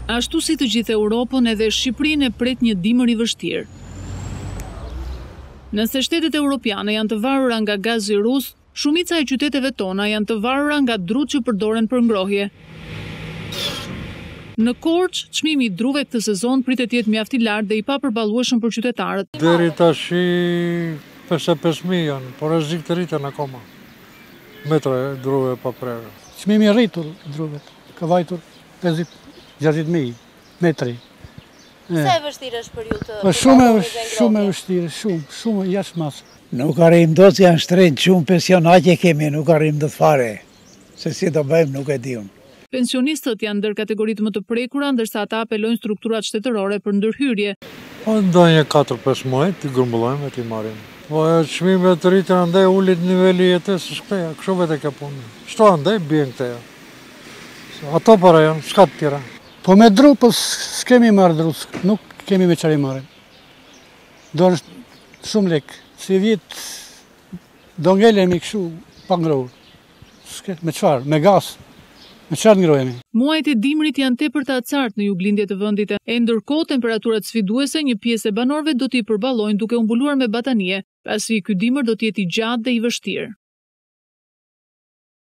Ashtu si të gjithë Europën, edhe Shqipërinë e pret një dimër i vështirë. Nëse shtetet europiane janë të varura nga gazi rus, shumica e qyteteve tona janë të varura nga drut që përdoren për ngrohje. Në Korçë, çmimi i druve këtë sezon pritet të jetë mjaft i lartë dhe i papërballueshëm për qytetarët. Deri tash 55.000 janë, por rrezik të rritën akoma. Metra druve pa prerë. Çmimi i rritur druvet, ka vajtur 50-60.000 metri. Sa e vështirë është për ju të Shumë e vështirë, shumë jashtëmas. Nuk arrim do të janë shtrenjtë, shumë pensionaqe kemi, nuk arrim do të fare. Se si do bëjmë nuk e diun. Pensionistët janë ndër kategoritë më të prekura, ndërsa ata apelojnë strukturat shtetërore për ndërhyrje. Po ndonjë 4-5 muaj të grumbullojmë e t'i marrim. Po çmimet të rritën andaj ulit niveli i jetës së shpeja, kështu vetë ka punë. Shto andaj bien këteja. Ato para janë, s'ka të tjera. Po me dru, po s'kemi marrë dru, nuk kemi me çfarë marrim. Do është shumë lek. Si vit do ngelemi kështu pa ngrohur. Me çfarë? Me gaz. Me çfarë ngrohemi? Muajt e dimrit janë tepër të acartë në juglindje të vendit, e ndërkohë temperaturat sfiduese një pjesë e banorëve do t'i përballojnë duke u mbuluar me batanie, pasi ky dimër do të jetë i gjatë dhe i vështirë.